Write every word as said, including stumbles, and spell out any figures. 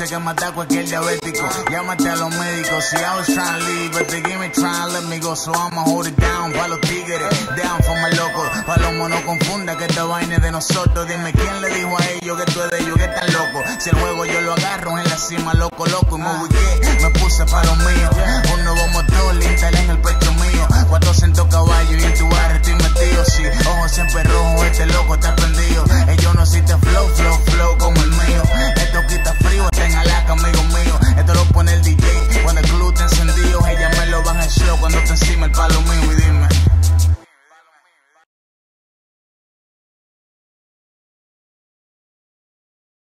dulce que mata a cualquier diabético. Llámate a los médicos. Si I was trying to leave, but the game is trying to let me go. So I'ma hold it down pa' los tigres, down for my locos. Pa' los monos confunda que esta vaina es de nosotros. Dime quién le dijo a ellos que tú es de ellos, que están locos. Si el juego yo lo agarro en la cima, loco, loco. Y me ubiqué, me puse pa' los míos. Un nuevo motor, le instalé en el pecho mío. cuatrocientos caballos y en tu